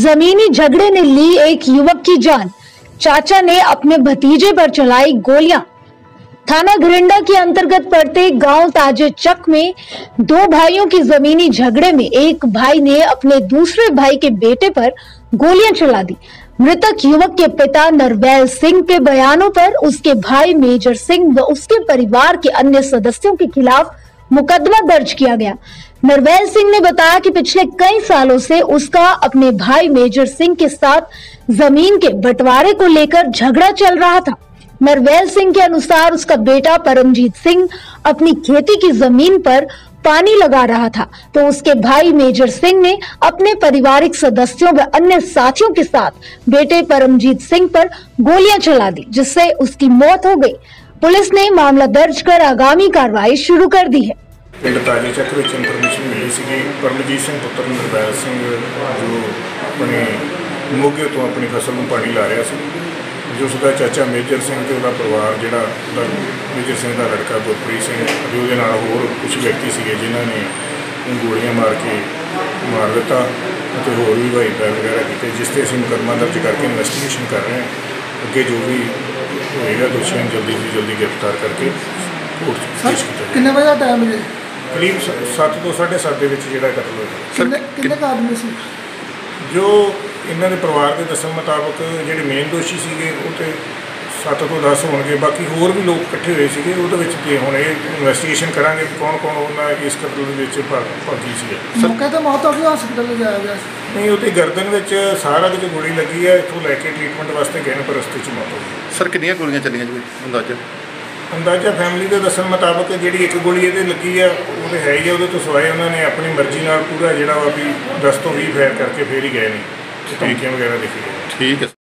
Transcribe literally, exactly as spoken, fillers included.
जमीनी झगड़े ने ली एक युवक की जान। चाचा ने अपने भतीजे पर चलाई गोलियां। थाना घरिंडा के अंतर्गत पड़ते गांव ताजे चक में दो भाइयों की जमीनी झगड़े में एक भाई ने अपने दूसरे भाई के बेटे पर गोलियां चला दी। मृतक युवक के पिता नरवैल सिंह के बयानों पर उसके भाई मेजर सिंह व उसके परिवार के अन्य सदस्यों के खिलाफ मुकदमा दर्ज किया गया। नरवैल सिंह ने बताया कि पिछले कई सालों से उसका अपने भाई मेजर सिंह के साथ जमीन के बंटवारे को लेकर झगड़ा चल रहा था। नरवैल सिंह के अनुसार उसका बेटा परमजीत सिंह अपनी खेती की जमीन पर पानी लगा रहा था, तो उसके भाई मेजर सिंह ने अपने पारिवारिक सदस्यों व अन्य साथियों के साथ बेटे परमजीत सिंह पर गोलियां चला दी, जिससे उसकी मौत हो गई। पुलिस ने मामला दर्ज कर आगामी कार्रवाई शुरू कर दी है। पिंड ताजे चक में इनफॉर्मेशन मिली सी परमजीत सिंह पुत्र नरवैल सिंह जो अपने मोगे तो अपनी फसल में पानी ला रहा सी, जो उसका चाचा मेजर सिंह ते उसका परिवार जिहड़ा मेजर सिंह का लड़का गुरप्रीत सिंह जो उसदे नाल होर कुछ व्यक्ति सीगे जिन्होंने गोलियां मार के मार दिता तो होर भी भाई पैर वगैरह किए, जिससे असीं मुकदमा दर्ज करके इन्वेस्टिगेशन कर रहे हैं। अगे जो भी होएगा दोषियों जल्दी से जल्दी गिरफ्तार करके कोर्ट पेश किया। कितने बजे का टाइम है? करीब सत्त तो साढ़े सत्त के जो कतल होया। कितने का आदमी सी? जो इन्हों के परिवार के दसन मुताबक जो मेन दोषी सीगे वो तो सत्त तो दस होंगे, बाकी होर भी लोग इकट्ठे हुए थे। वो हम ये इन्वेस्टिगेशन करांगे कौन कौन उन्होंने इस कतल भागी सी। मौके तो मौत हो गई, हॉस्पिटल ले जाया गया? नहीं, वो गर्दन में सारा जो गोली लगी है, इतों लैके ट्रीटमेंट वास्ते गए पर रस्ते च मौत हो गई। सर कितनी गोलियां चलियां जी अंदाजा? अंदाजा फैमिली के दसन मुताबक जी एक गोली ये लगी है वो तो है ही है, वो तो सिवाए उन्होंने अपनी मर्जी नाल पूरा जोड़ा वा भी दस तो भी फैर करके फिर ही गए नहीं, तरीके वगैरह देखी गए। ठीक है।